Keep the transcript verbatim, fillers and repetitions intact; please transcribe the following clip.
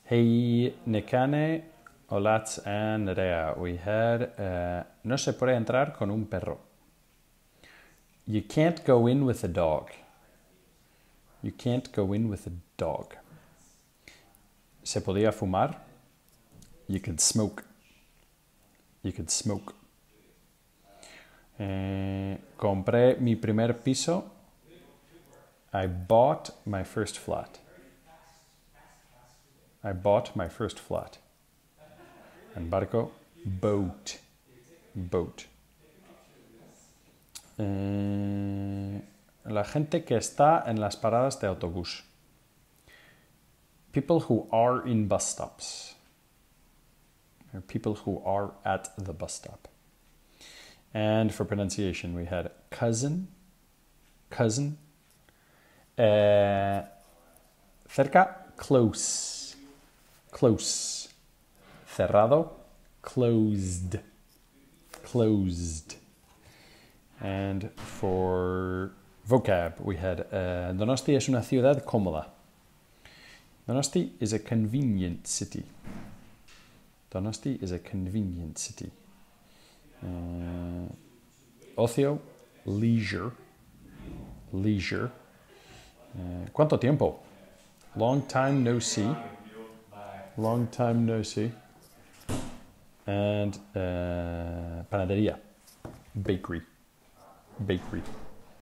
Hey, Nekane, Olatz, and Nerea. We had uh, no se puede entrar con un perro. You can't go in with a dog. You can't go in with a dog. Se podía fumar. You could smoke. You could smoke. Eh, compré mi primer piso. I bought my first flat. I bought my first flat. And barco, boat. Boat. Eh, la gente que está en las paradas de autobús. People who are in bus stops. Or people who are at the bus stop. And for pronunciation, we had cousin, cousin. Eh, cerca, close, close. Cerrado, closed, closed. And for vocab, we had uh, Donosti es una ciudad cómoda. Donosti is a convenient city. Donosti is a convenient city. Uh, ocio, leisure, leisure. Uh, ¿Cuánto tiempo? Long time no see. Long time no see. And uh, panadería, bakery, bakery.